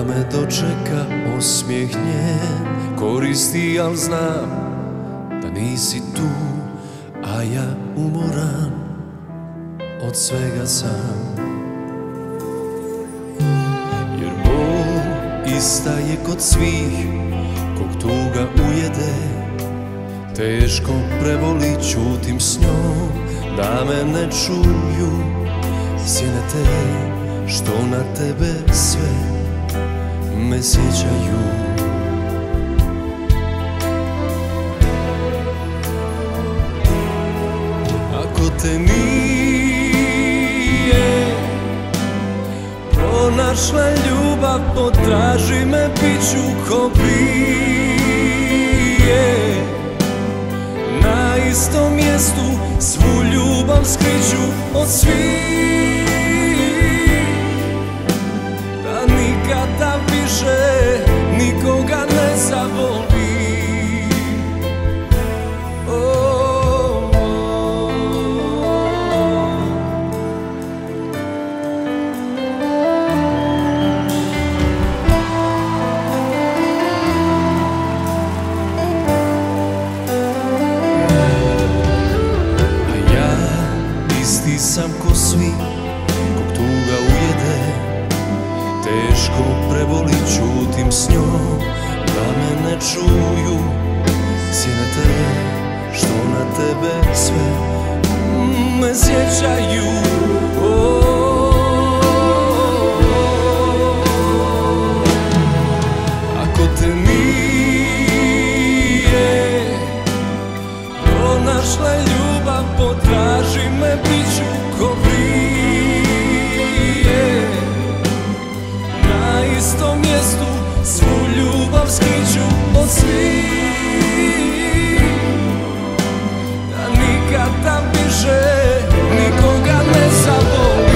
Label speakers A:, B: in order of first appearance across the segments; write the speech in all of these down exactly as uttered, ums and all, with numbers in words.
A: da me dočeka osmijeh njen. Koristi, al znam da nisi tu, a ja umoran od svega sam. Jer bol ista je kod svih, kog tuga ujede, teško preboli, ćutim s njom, da me ne čuju sjene te, što na tebe sve me sjećaju. Ako te nije pronašla ljubav, potraži me, bit ću ko prije. Na istom mjestu svu ljubav skriću od svih, da nikada više nikoga ne zavolim. Isti sam ko svi, kog tuga ujede, teško preboli, ćutim s njom, da me ne čuju sjene te, što na tebe sve me sjećaju. Ako te nije pronašla ljubav, potraži me, bit ću ko prije. Na istom mjestu svu ljubav skriću od svih, da nikada više nikoga ne zavolim.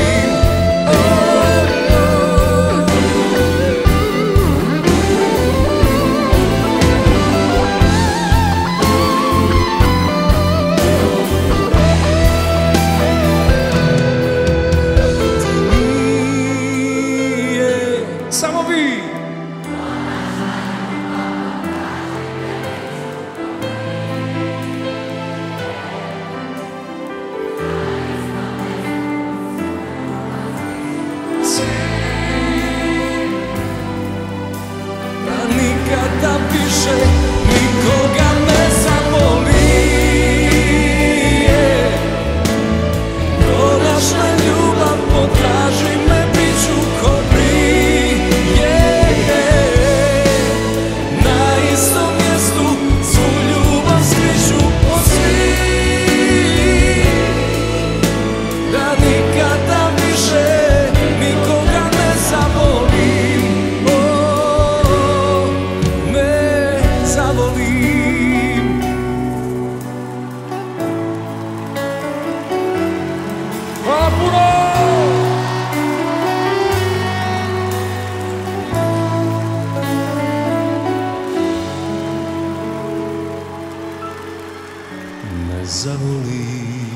A: Samo vi! Da nikada više nikoga ne zavolim. Pronašla ljubav, potraži me, bit ću ko prije. Na istom mjestu svu ljubav skriću od svih, da nikada više nikoga ne zavolim. Oh, ne zavolim. Hvala puno! Ne zavolim.